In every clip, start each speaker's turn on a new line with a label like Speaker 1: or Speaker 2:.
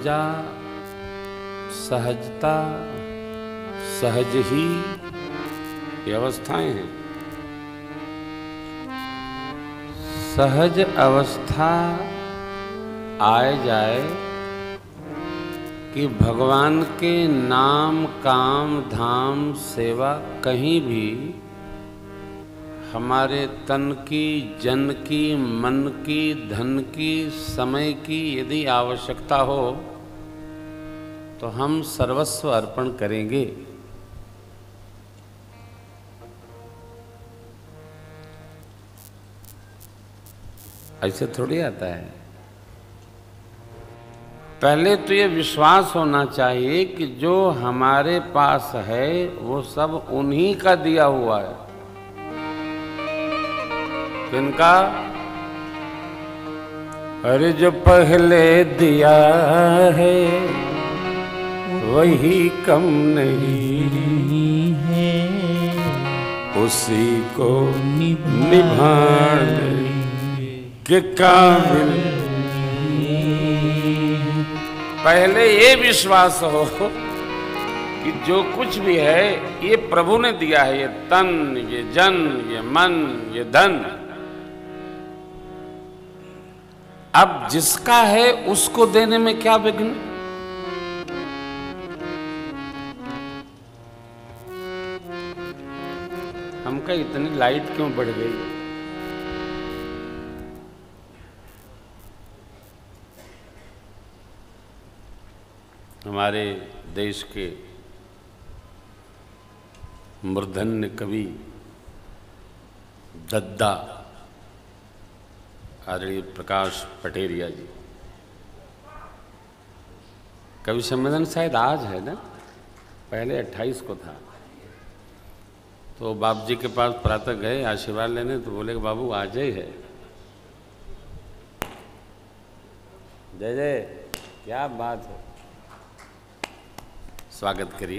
Speaker 1: सहजा, सहजता, सहज ही, ये अवस्थाएं हैं। सहज अवस्था आए जाए कि भगवान के नाम, काम, धाम, सेवा कहीं भी हमारे तन की, जन की, मन की, धन की, समय की यदि आवश्यकता हो तो हम सर्वस्व अर्पण करेंगे। ऐसे थोड़ी आता है। पहले तो ये विश्वास होना चाहिए कि जो हमारे पास है वो सब उन्हीं का दिया हुआ है। किनका? अरे जो पहले दिया है वही कम नहीं है, उसी को निभाने के काबिल। पहले ये विश्वास हो कि जो कुछ भी है ये प्रभु ने दिया है, ये तन, ये जन, ये मन, ये धन। अब जिसका है उसको देने में क्या विघ्न? हमका इतनी लाइट क्यों बढ़ गई? हमारे देश के मूर्धन्य कवि दद्दा आदरणीय प्रकाश पटेरिया जी, कवि सम्मेलन शायद आज है ना, पहले 28 को था। तो बाप जी के पास प्रातः गए आशीर्वाद लेने, तो बोले कि बाबू आज ही है। जय जय, क्या बात है। स्वागत करिए।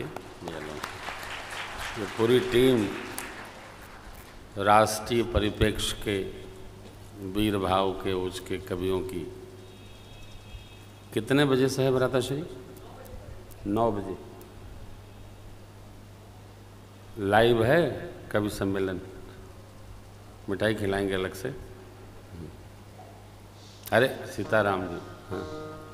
Speaker 1: ये पूरी टीम राष्ट्रीय परिप्रेक्ष्य के वीर भाव के उच्च के कवियों की। कितने बजे से है भ्राताश्री? 9 बजे लाइव है कवि सम्मेलन। मिठाई खिलाएंगे अलग से। अरे सीताराम जी, हाँ।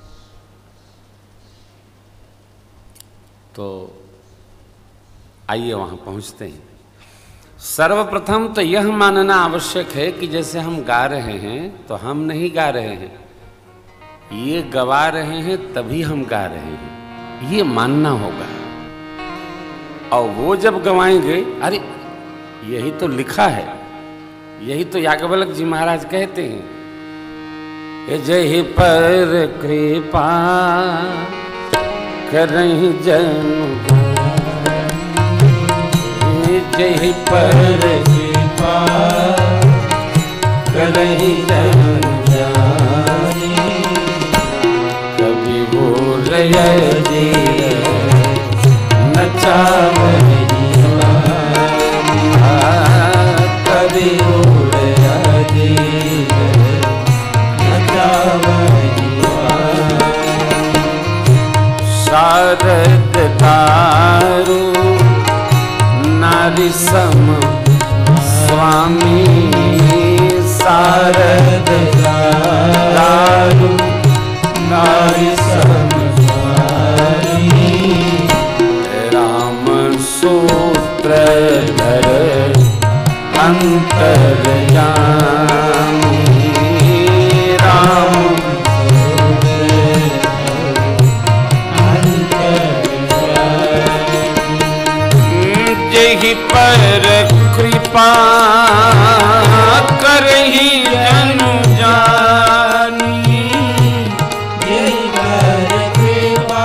Speaker 1: तो आइए वहाँ पहुँचते हैं। सर्वप्रथम तो यह मानना आवश्यक है कि जैसे हम गा रहे हैं तो हम नहीं गा रहे हैं, ये गवा रहे हैं तभी हम गा रहे हैं, ये मानना होगा। और वो जब गवाएंगे, अरे यही तो लिखा है, यही तो याज्ञवल्क्य जी महाराज कहते हैं, जय पर कृपा करहि जन, जय पर कृपा करहि जन जानी, कभी बोल जी नचावहि कभी बोल जी नचावहि शारद दारू नारी सम स्वामी, शारद दारू नारी सम स्वामी, राम सूत्र धर अंतर्यामी, राम जय पर कृपा करहि जनु जानी, जय पर कृपा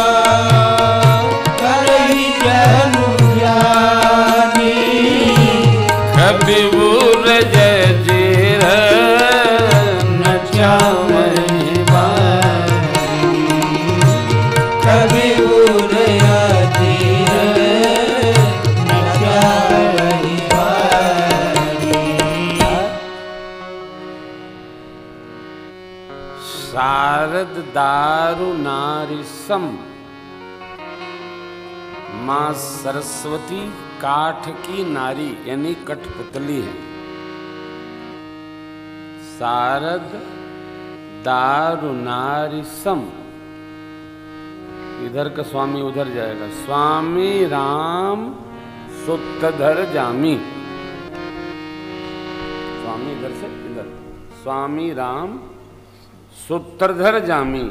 Speaker 1: करहि जनु जानी, कभी बुर जय जीर नचावहि बानी, कभी बुर सारद दारु नारिसम, माँ सरस्वती काठ की नारी यानी कठपुतली है। सारद दारु नारिसम, इधर का स्वामी उधर जाएगा। स्वामी राम सूत्रधर जामी, स्वामी इधर से इधर, स्वामी राम सूत्रधर जामी।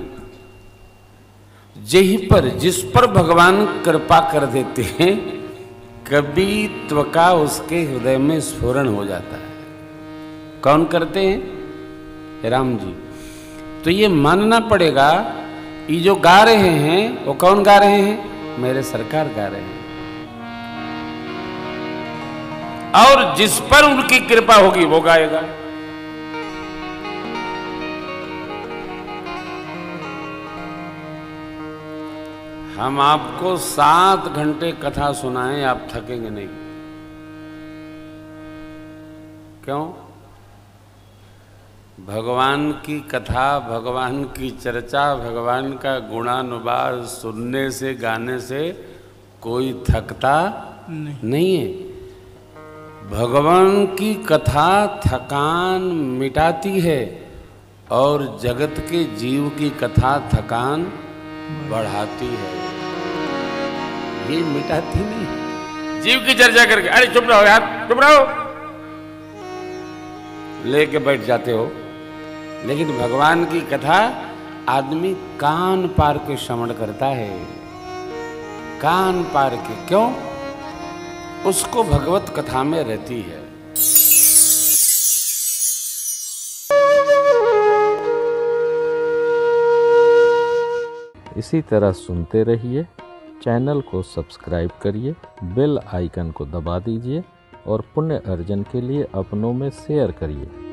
Speaker 1: यही पर जिस पर भगवान कृपा कर देते हैं, कभी त्वका उसके हृदय में स्फुरण हो जाता है। कौन करते हैं? राम जी। तो ये मानना पड़ेगा, ये जो गा रहे हैं वो कौन गा रहे हैं? मेरे सरकार गा रहे हैं। और जिस पर उनकी कृपा होगी वो गाएगा। हम आपको 7 घंटे कथा सुनाएं, आप थकेंगे नहीं। क्यों? भगवान की कथा, भगवान की चर्चा, भगवान का गुणानुवाद सुनने से, गाने से कोई थकता नहीं है। भगवान की कथा थकान मिटाती है और जगत के जीव की कथा थकान बढ़ाती है। ये मिटाती नहीं। जीव की चर्चा करके अरे चुप रहो यार, चुप रहो, लेके बैठ जाते हो। लेकिन भगवान की कथा आदमी कान पार के श्रवण करता है, कान पार के। क्यों? उसको भगवत कथा में रहती है।
Speaker 2: इसी तरह सुनते रहिए। चैनल को सब्सक्राइब करिए, बेल आइकन को दबा दीजिए और पुण्य अर्जन के लिए अपनों में शेयर करिए।